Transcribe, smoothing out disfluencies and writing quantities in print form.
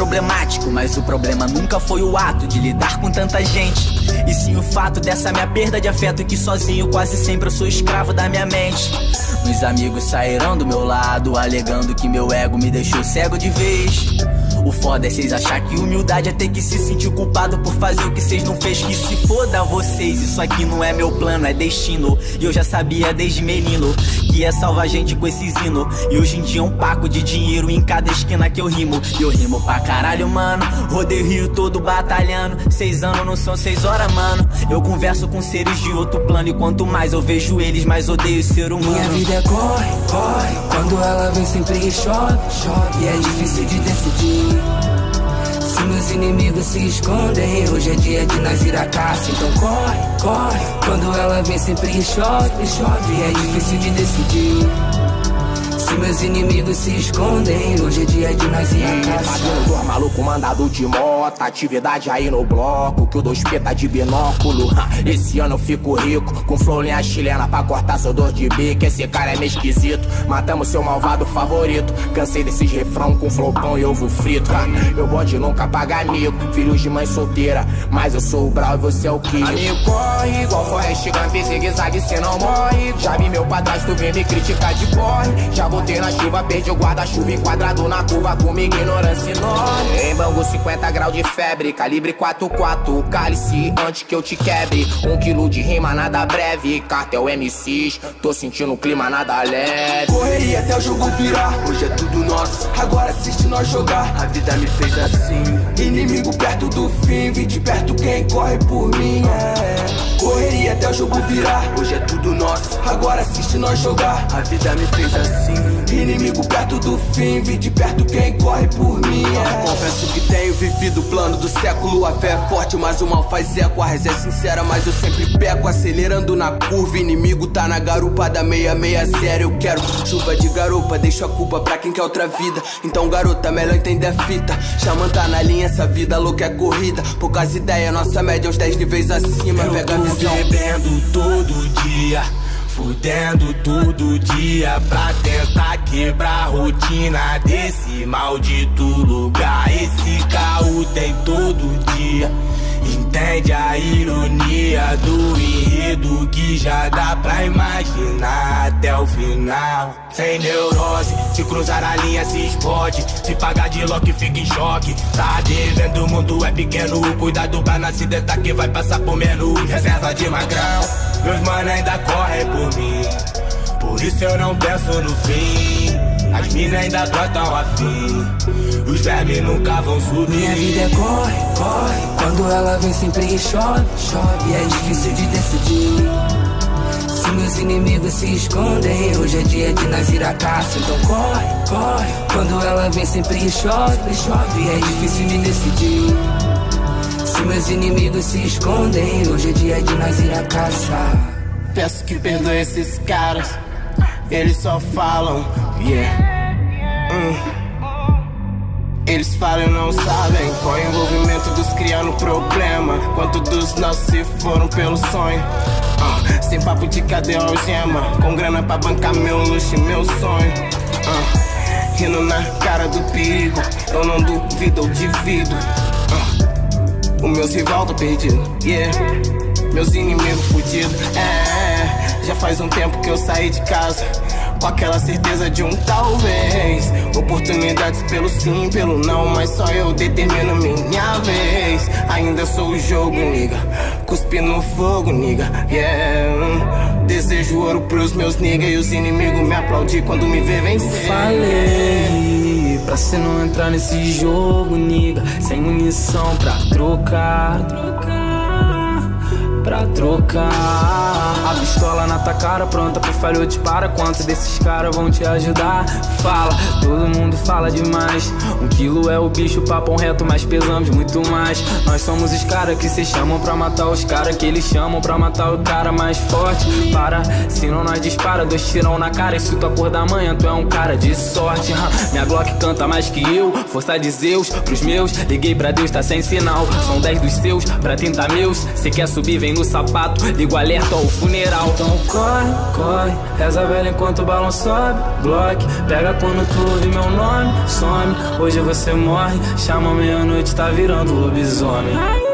problemático, mas o problema nunca foi o ato de lidar com tanta gente, e sim o fato dessa minha perda de afeto, que sozinho quase sempre eu sou escravo da minha mente. Meus amigos saíram do meu lado, alegando que meu ego me deixou cego de vez. O foda é cês achar que humildade é ter que se sentir culpado por fazer o que cês não fez. Que se foda vocês, isso aqui não é meu plano, é destino. E eu já sabia desde menino que ia salvar gente com esses hino. E hoje em dia é um paco de dinheiro em cada esquina que eu rimo. E eu rimo pra caralho, mano, rodei o Rio todo batalhando. 6 anos não são 6 horas, mano. Eu converso com seres de outro plano, e quanto mais eu vejo eles, mais odeio ser humano. Minha vida é corre, corre, quando ela vem sempre chove, chove. E é difícil de decidir se meus inimigos se escondem. Hoje é dia de nós ir à caça, então corre, corre, quando ela vem sempre chove, chove. E é difícil de decidir se meus inimigos se escondem. Hoje é dia de nós ir à caça. Fazendo maluco mandado de moto, atividade aí no bloco, que o 2P tá de binóculo. Esse ano eu fico rico, com flow-linha chilena pra cortar seu dor de bico. Esse cara é meio esquisito, matamos seu malvado favorito. Cansei desses refrão com flopão e ovo frito. Meu bode nunca paga amigo, filhos de mãe solteira, mas eu sou o Brau e você é o Kid. Amigo corre, igual Forrest Gump, zigue-zague cê não morre. Já vi meu padrasto vir me criticar de corre. Já voltei na chuva, perdi o guarda-chuva enquadrado na curva, com minha ignorância enorme. Em Bangu 50 graus de febre, calibre 4.4, cálice antes que eu te quebre. 1 quilo de rima nada breve, cartel MCs, tô sentindo o clima nada leve. Correria até o jogo virar, hoje é tudo nosso, agora assiste nós jogar. A vida me fez assim, inimigo perto do fim, vi de perto quem corre por mim, Correria até o jogo virar, hoje é tudo nosso, agora assiste nós jogar. A vida me fez assim, inimigo perto do fim, vi de perto quem corre por mim, Confesso que tenho vivido o plano do século. A fé é forte, mas o mal faz eco. A reza é sincera, mas eu sempre peco. Acelerando na curva, inimigo tá na garupa da 660. Eu quero chuva de garupa, deixo a culpa pra quem quer outra vida. Então garota, melhor entender a fita. Xamã tá na linha, essa vida louca é corrida. Poucas ideias, nossa média é uns 10 níveis acima. Pega a visão. Bebendo todo dia, fudendo todo dia, pra tentar quebrar a rotina desse maldito lugar. Esse caô tem todo dia, entende a ironia do enredo que já dá pra imaginar até o final. Sem neurose, se cruzar a linha se explode, se pagar de lock fica em choque. Tá devendo, o mundo é pequeno, cuidado pra não acidentar que vai passar por menos. Reserva de magrão, meus mano ainda correm por mim, por isso eu não penso no fim. As minas ainda brotam afim, os vermes nunca vão subir. Minha vida é corre, corre, quando ela vem sempre chove, chove. E é difícil de decidir se meus inimigos se escondem. Hoje é dia de nós ir à caça, então corre, corre, quando ela vem sempre chove, chove. E é difícil de decidir se meus inimigos se escondem. Hoje é dia de nós ir à caça. Peço que perdoe esses caras, eles só falam, Eles falam e não sabem qual é o envolvimento dos criando problema, quanto dos nossos se foram pelo sonho. Sem papo de cadê a algema, com grana pra bancar meu luxo e meu sonho. Rindo na cara do perigo, eu não duvido ou divido. Os meus rival tô perdido, meus inimigos fudidos. Já faz um tempo que eu saí de casa, com aquela certeza de um talvez. Oportunidades pelo sim, pelo não, mas só eu determino minha vez. Ainda sou o jogo, nigga, cuspi no fogo, nigga, Desejo ouro pros meus nigga e os inimigos me aplaudir quando me vê vencer. Falei pra cê não entrar nesse jogo, nigga, sem munição pra trocar, pra trocar. A pistola na tua cara, pronta pro falho, dispara. Quantos desses caras vão te ajudar? Fala, todo mundo fala demais. 1 quilo é o bicho, papo reto, mas pesamos muito mais. Nós somos os caras que cês chamam pra matar os caras que eles chamam pra matar o cara mais forte. Para, senão nós dispara, 2 tirão na cara. E se tu acordar amanhã, tu é um cara de sorte. Minha Glock canta mais que eu, força de Zeus pros meus. Liguei pra Deus, tá sem sinal. São 10 dos seus, pra 30 meus. Cê quer subir, vem no sapato. Ligo alerta ao fogo. funeral. Então corre, corre, reza velha enquanto o balão sobe. Glock, pega quando tu ouve meu nome. Some, hoje você morre. Chama meia-noite, tá virando lobisomem.